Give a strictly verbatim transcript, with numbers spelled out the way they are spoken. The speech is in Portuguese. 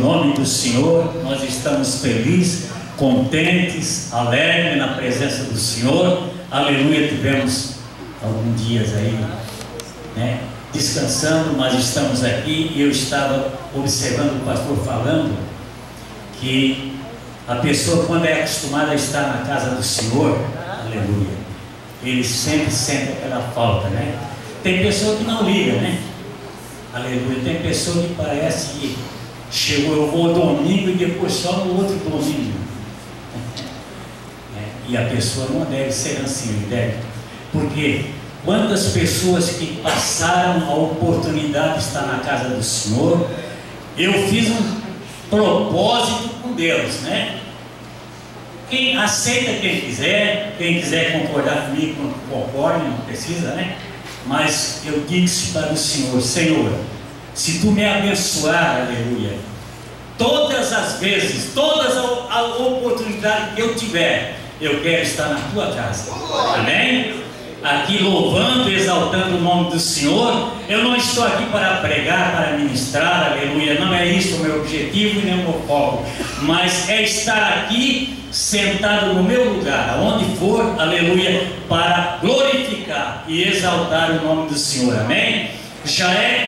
nome do Senhor. Nós estamos felizes, contentes, alegres na presença do Senhor. Aleluia. Tivemos alguns dias aí, né, descansando, mas estamos aqui. E eu estava observando o pastor falando que a pessoa, quando é acostumada a estar na casa do Senhor, aleluia, ele sempre sente aquela falta, né? Tem pessoa que não liga, né? Aleluia. Tem pessoa que parece que chegou, eu vou domingo e depois só no outro domingo. É, e a pessoa não deve ser assim, deve. Porque quantas pessoas que passaram a oportunidade de estar na casa do Senhor, eu fiz um propósito com Deus, né? Quem aceita, quem quiser, quem quiser concordar comigo, concorde, não precisa, né? Mas eu disse para o Senhor: Senhor, se tu me abençoar, aleluia, todas as vezes, todas as oportunidades que eu tiver, eu quero estar na tua casa, amém? Aqui louvando, exaltando o nome do Senhor. Eu não estou aqui para pregar, para ministrar, aleluia, não é isso o meu objetivo e nem o meu foco, mas é estar aqui sentado no meu lugar, aonde for, aleluia, para glorificar e exaltar o nome do Senhor, amém? Já é